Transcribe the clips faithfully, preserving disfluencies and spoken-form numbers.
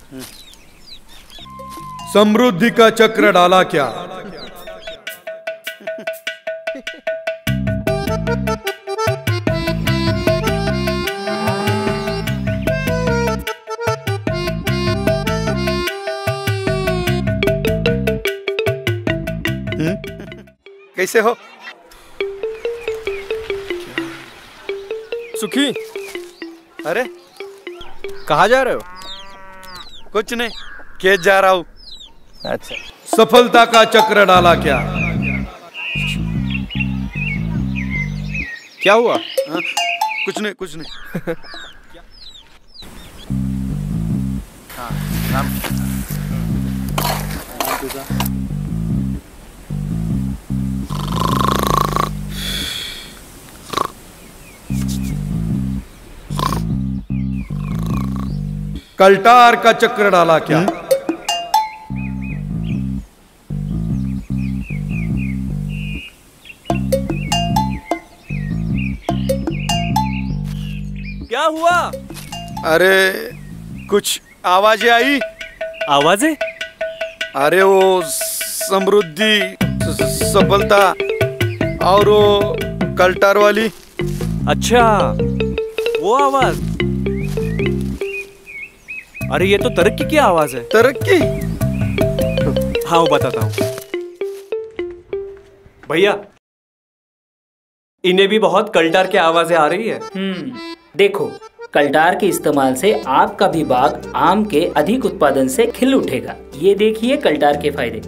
समृद्धि का चक्र डाला क्या? कैसे हो? सुखी, अरे कहाँ जा रहे हो? कुछ नहीं, खेत जा रहा हूँ। अच्छा। सफलता का चक्र डाला क्या? क्या हुआ? हाँ? कुछ नहीं कुछ नहीं। हाँ, नाम कल्टार का चक्र डाला क्या? क्या हुआ? अरे कुछ आवाजें आई। आवाजें? अरे वो समृद्धि, सफलता और वो कल्टार वाली। अच्छा, वो आवाज। अरे ये तो तरक्की की आवाज है। तरक्की? हाँ, वो बताता हूँ भैया। इन्हें भी बहुत कल्टार की आवाजें आ रही है। हम्म, देखो, कल्टार के इस्तेमाल से आपका भी बाग आम के अधिक उत्पादन से खिल उठेगा। ये देखिए कल्टार के फायदे।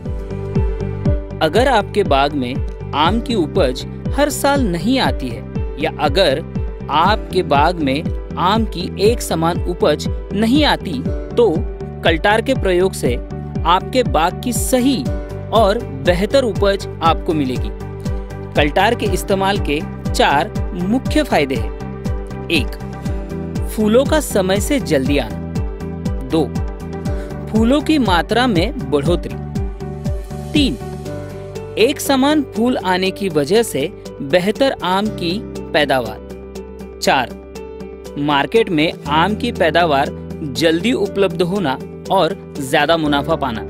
अगर आपके बाग में आम की उपज हर साल नहीं आती है, या अगर आपके बाग में आम की एक समान उपज नहीं आती, तो कल्टार के प्रयोग से आपके बाग की सही और बेहतर उपज आपको मिलेगी। कल्टार के इस्तेमाल के चार मुख्य फायदे हैं। एक, फूलों का समय से जल्दी आना। दो, फूलों की मात्रा में बढ़ोतरी। तीन, एक समान फूल आने की वजह से बेहतर आम की पैदावार। चार, मार्केट में आम की पैदावार जल्दी उपलब्ध होना और ज्यादा मुनाफा पाना।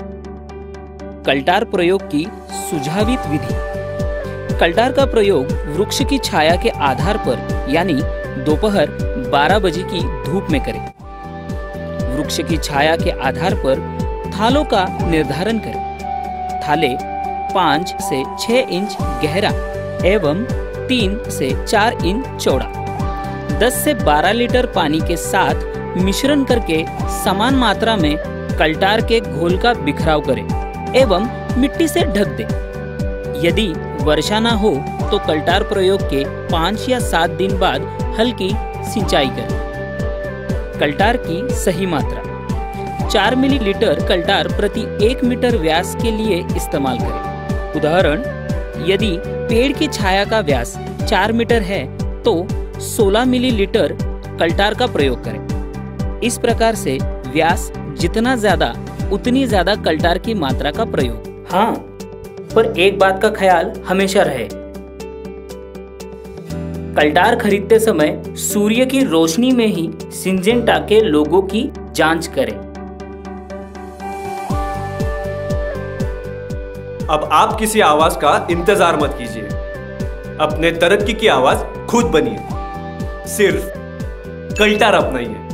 कल्टार प्रयोग की सुझावित विधि। कल्टार का प्रयोग वृक्ष की छाया के आधार पर, यानी दोपहर बारह बजे की धूप में करें। वृक्ष की छाया के आधार पर थालों का निर्धारण करें। थाले पाँच से छह इंच गहरा एवं तीन से चार इंच चौड़ा, दस से बारह लीटर पानी के साथ मिश्रण करके समान मात्रा में कल्टार के घोल का बिखराव करें एवं मिट्टी से ढक दें। यदि वर्षा न हो तो कल्टार प्रयोग के पाँच या सात दिन बाद हल्की सिंचाई करें। कल्टार की सही मात्रा। चार मिलीलीटर कल्टार प्रति एक मीटर व्यास के लिए इस्तेमाल करें। उदाहरण, यदि पेड़ की छाया का व्यास चार मीटर है तो सोलह मिलीलीटर कल्टार का प्रयोग करें। इस प्रकार से व्यास जितना ज्यादा उतनी ज्यादा कल्टार की मात्रा का प्रयोग। हाँ, पर एक बात का ख्याल हमेशा रहे, कल्टार खरीदते समय सूर्य की रोशनी में ही सिंजेंटा के लोगों की जांच करें। अब आप किसी आवाज का इंतजार मत कीजिए, अपने तरक्की की आवाज खुद बनिए। सिर्फ कल्टार अपनाइए।